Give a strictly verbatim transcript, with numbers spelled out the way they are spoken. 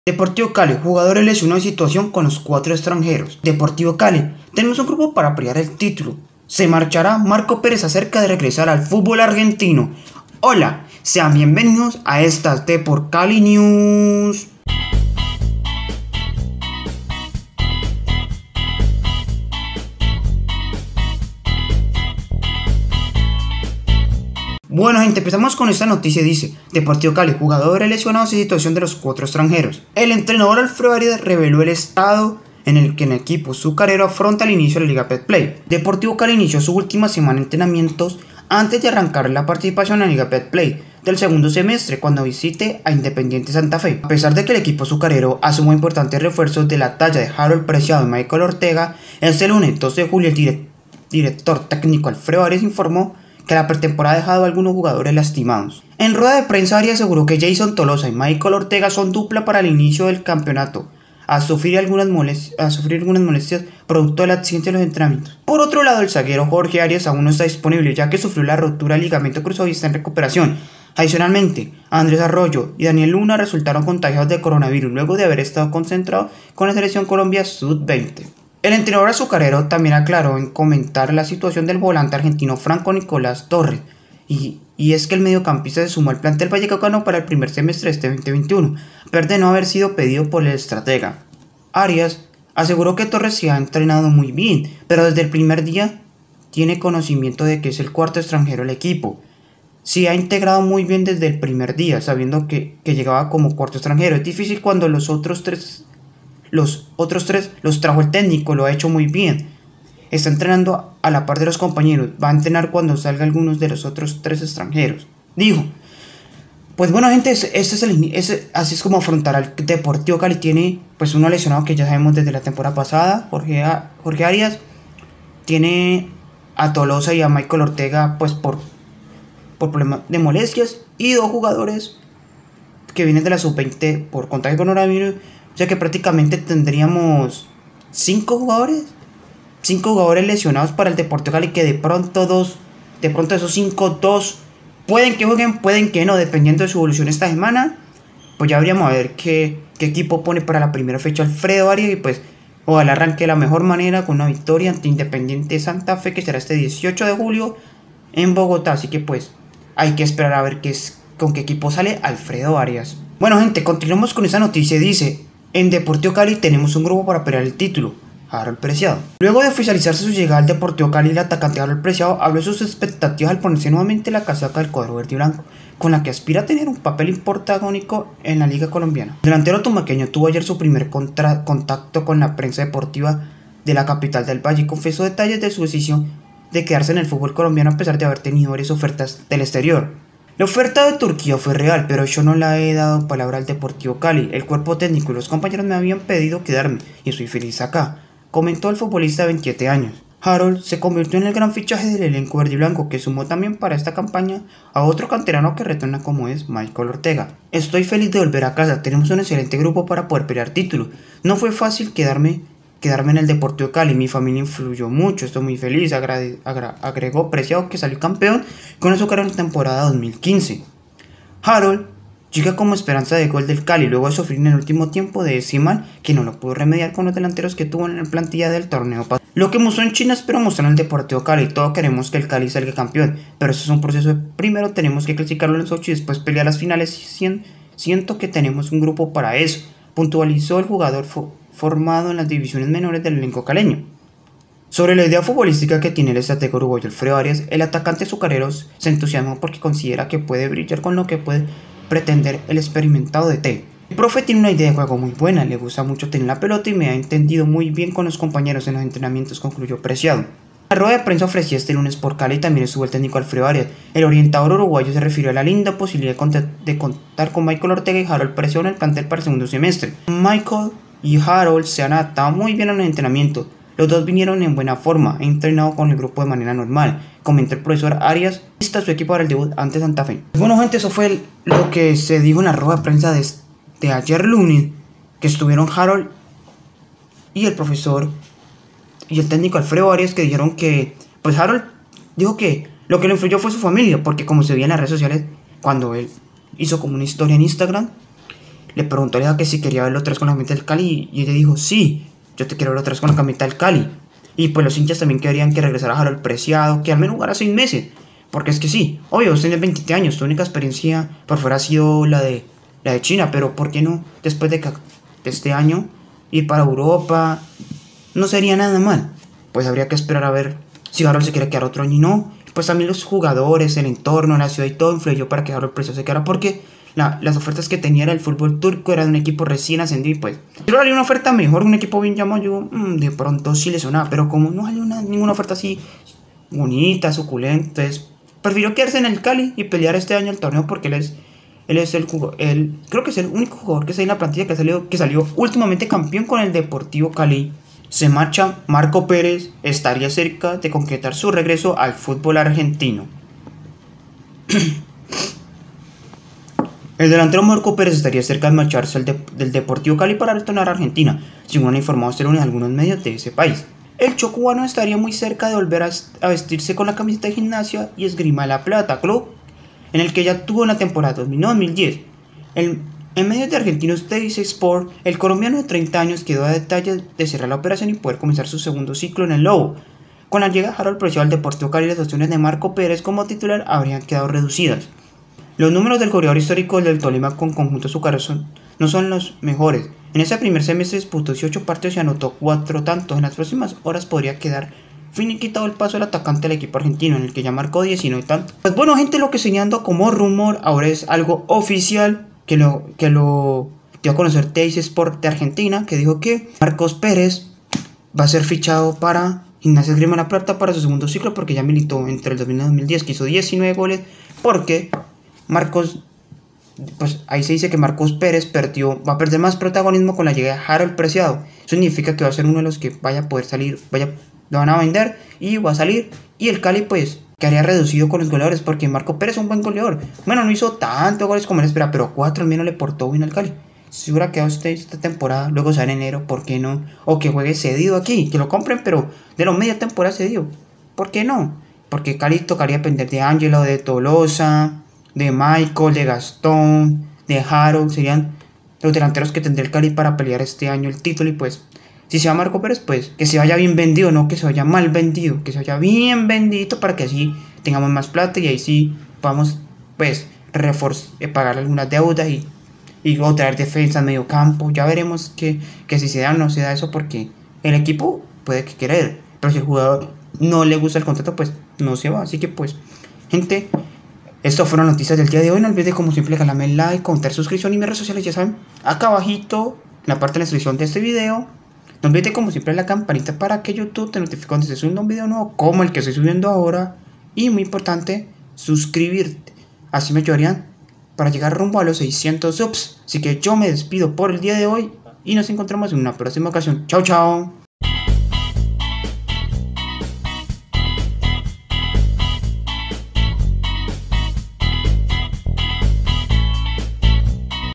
Deportivo Cali, jugadores lesionados y situación con los cuatro extranjeros. Deportivo Cali, tenemos un grupo para pelear el título. Se marchará Marco Pérez acerca de regresar al fútbol argentino. Hola, sean bienvenidos a estas Deport Cali News. Bueno gente, empezamos con esta noticia. Dice: Deportivo Cali, jugadores lesionados y situación de los cuatro extranjeros. El entrenador Alfredo Arias reveló el estado en el que el equipo azucarero afronta el inicio de la Liga Betplay. Deportivo Cali inició su última semana de entrenamientos antes de arrancar la participación en la Liga Betplay del segundo semestre cuando visite a Independiente Santa Fe. A pesar de que el equipo azucarero asumió importantes refuerzos de la talla de Harold Preciado y Michael Ortega, este lunes doce de julio el dire director técnico Alfredo Arias informó que la pretemporada ha dejado a algunos jugadores lastimados. En rueda de prensa, Arias aseguró que Jason Tolosa y Michael Ortega son dupla para el inicio del campeonato, a sufrir algunas molestias, a sufrir algunas molestias producto del accidente de los entrenamientos. Por otro lado, el zaguero Jorge Arias aún no está disponible, ya que sufrió la rotura del ligamento cruzado y está en recuperación. Adicionalmente, Andrés Arroyo y Daniel Luna resultaron contagiados de coronavirus luego de haber estado concentrados con la selección Colombia sub veinte. El entrenador azucarero también aclaró en comentar la situación del volante argentino Franco Nicolás Torres, y, y es que el mediocampista se sumó al plantel vallecaucano para el primer semestre de este veinte veintiuno, a pesar de no haber sido pedido por el estratega. Arias aseguró que Torres se ha entrenado muy bien, pero desde el primer día tiene conocimiento de que es el cuarto extranjero del equipo. Se ha integrado muy bien desde el primer día, sabiendo que, que llegaba como cuarto extranjero. Es difícil cuando los otros tres... Los otros tres los trajo el técnico, lo ha hecho muy bien. Está entrenando a la par de los compañeros. Va a entrenar cuando salga algunos de los otros tres extranjeros, dijo. Pues bueno gente, ese, ese es el, ese, así es como afrontará el Deportivo Cali. Tiene pues uno lesionado que ya sabemos desde la temporada pasada, Jorge, Jorge Arias. Tiene a Tolosa y a Michael Ortega pues por, por problemas de molestias. Y dos jugadores que vienen de la sub veinte por contagio con coronavirus. O sea que prácticamente tendríamos cinco jugadores, cinco jugadores lesionados para el Deportivo Cali, que de pronto dos, de pronto esos cinco, dos, pueden que jueguen, pueden que no, dependiendo de su evolución esta semana. Pues ya habríamos a ver qué, qué equipo pone para la primera fecha Alfredo Arias, y pues ojalá arranque de la mejor manera con una victoria ante Independiente Santa Fe, que será este dieciocho de julio en Bogotá. Así que pues hay que esperar a ver qué es, con qué equipo sale Alfredo Arias. Bueno gente, continuamos con esa noticia. Dice: en Deportivo Cali tenemos un grupo para pelear el título, Harold Preciado. Luego de oficializarse su llegada al Deportivo Cali, el atacante Harold Preciado habló de sus expectativas al ponerse nuevamente la casaca del cuadro verde y blanco, con la que aspira a tener un papel protagónico en la liga colombiana. El delantero tumaqueño tuvo ayer su primer contacto con la prensa deportiva de la capital del Valle y confesó detalles de su decisión de quedarse en el fútbol colombiano a pesar de haber tenido varias ofertas del exterior. La oferta de Turquía fue real, pero yo no la he dado palabra al Deportivo Cali. El cuerpo técnico y los compañeros me habían pedido quedarme y estoy feliz acá, comentó el futbolista de veintisiete años. Harold se convirtió en el gran fichaje del elenco verde y blanco, que sumó también para esta campaña a otro canterano que retorna como es Michael Ortega. Estoy feliz de volver a casa, tenemos un excelente grupo para poder pelear títulos. No fue fácil quedarme Quedarme en el Deportivo Cali, mi familia influyó mucho, estoy muy feliz, agregó Preciado, que salió campeón con Azucarero en la temporada dos mil quince. Harold llega como esperanza de gol del Cali, luego de sufrir en el último tiempo de ese mal que no lo pudo remediar con los delanteros que tuvo en la plantilla del torneo pasado. Lo que mostró en China espero mostrar en el Deportivo Cali. Todos queremos que el Cali salga campeón, pero eso es un proceso. Primero tenemos que clasificarlo en los ocho y después pelear las finales. Siento que tenemos un grupo para eso, puntualizó el jugador formado en las divisiones menores del elenco caleño. Sobre la idea futbolística que tiene el estratega uruguayo Alfredo Arias, el atacante azucarero se entusiasmó porque considera que puede brillar con lo que puede pretender el experimentado D T. El profe tiene una idea de juego muy buena, le gusta mucho tener la pelota y me ha entendido muy bien con los compañeros en los entrenamientos, concluyó Preciado. La rueda de prensa ofrecida este lunes por Cali también estuvo el técnico Alfredo Arias. El orientador uruguayo se refirió a la linda posibilidad de contar con Michael Ortega y Harold Preciado en el plantel para el segundo semestre. Michael y Harold se han adaptado muy bien a los entrenamientos. Los dos vinieron en buena forma, he entrenado con el grupo de manera normal, comentó el profesor Arias. Lista su equipo para el debut ante Santa Fe. Bueno gente, eso fue el, lo que se dijo en la rueda de prensa de, de ayer lunes, que estuvieron Harold y el profesor y el técnico Alfredo Arias, que dijeron que, pues Harold dijo que lo que le influyó fue su familia, porque como se veía en las redes sociales, cuando él hizo como una historia en Instagram, le preguntó a Aleja que si quería verlo otra vez con la camiseta del Cali y ella dijo, sí, yo te quiero ver otra vez con la camiseta del Cali. Y pues los hinchas también querían que regresara Harold Preciado, que al menos jugara seis meses. Porque es que sí, obvio, usted tiene veintisiete años, tu única experiencia por fuera ha sido la de, la de China, pero ¿por qué no después de, de este año ir para Europa? No sería nada mal. Pues habría que esperar a ver si Harold se quiere quedar otro año y no. Pues también los jugadores, el entorno, la ciudad y todo influyó para que Harold Preciado se quedara, porque la, las ofertas que tenía era el fútbol turco, era de un equipo recién ascendido y pues si no salió una oferta mejor, un equipo bien llamado, yo mmm, de pronto sí le sonaba, pero como no salió una, ninguna oferta así bonita, suculenta, entonces prefirió quedarse en el Cali y pelear este año el torneo porque él es, él es el jugador, él, creo que es el único jugador que está en la plantilla que, ha salido, que salió últimamente campeón con el Deportivo Cali. Se marcha Marco Pérez, estaría cerca de concretar su regreso al fútbol argentino. El delantero Marco Pérez estaría cerca de marcharse al de, del Deportivo Cali para retornar a Argentina, según han informado en algunos medios de ese país. El chocubano estaría muy cerca de volver a, a vestirse con la camiseta de Gimnasia y Esgrima de la Plata, club en el que ya tuvo en la temporada dos mil nueve dos mil diez. El, en medios de Argentinos Days Sport, el colombiano de treinta años quedó a detalles de cerrar la operación y poder comenzar su segundo ciclo en el Lobo. Con la llegada de Harold Preciado al Deportivo Cali, las opciones de Marco Pérez como titular habrían quedado reducidas. Los números del goleador histórico del Tolima con conjunto azucarero son, no son los mejores. En ese primer semestre disputó dieciocho partidos y anotó cuatro tantos. En las próximas horas podría quedar finiquitado el paso del atacante del equipo argentino, en el que ya marcó diecinueve tantos. Pues bueno, gente, lo que señalando como rumor ahora es algo oficial que lo, que lo dio a conocer Teis Sport de Argentina, que dijo que Marcos Pérez va a ser fichado para Gimnasia Esgrima de la Plata para su segundo ciclo, porque ya militó entre el dos mil nueve y dos mil diez, que hizo diecinueve goles, porque Marcos, pues ahí se dice que Marcos Pérez perdió, va a perder más protagonismo con la llegada de Harold Preciado. Eso significa que va a ser uno de los que vaya a poder salir, vaya, lo van a vender y va a salir. Y el Cali pues quedaría reducido con los goleadores, porque Marco Pérez es un buen goleador. Bueno, no hizo tantos goles como él espera, pero cuatro al menos le portó bien al Cali. Si hubiera quedado usted esta temporada, luego sale en enero, ¿por qué no? O que juegue cedido aquí, que lo compren, pero de la media temporada cedido. ¿Por qué no? Porque Cali tocaría depender de Ángelo, de Tolosa, de Michael, de Gastón, de Harold. Serían los delanteros que tendría el Cali para pelear este año el título. Y pues, si se va Marco Pérez, pues que se vaya bien vendido, no que se vaya mal vendido, que se vaya bien vendido para que así tengamos más plata y ahí sí vamos pues eh, pagar algunas deudas y, y o traer defensa en medio campo. Ya veremos que, que si se da o no se da eso, porque el equipo puede que quiera ir, pero si el jugador no le gusta el contrato, pues no se va. Así que pues, gente, estas fueron las noticias del día de hoy. No olviden, como siempre, regalarme like, comentar, suscripción y mis redes sociales, ya saben, acá abajito, en la parte de la descripción de este video. No olviden, como siempre, la campanita para que YouTube te notifique cuando se suba un video nuevo, como el que estoy subiendo ahora. Y muy importante, suscribirte. Así me ayudarían para llegar rumbo a los seiscientos subs. Así que yo me despido por el día de hoy y nos encontramos en una próxima ocasión. Chao, chao.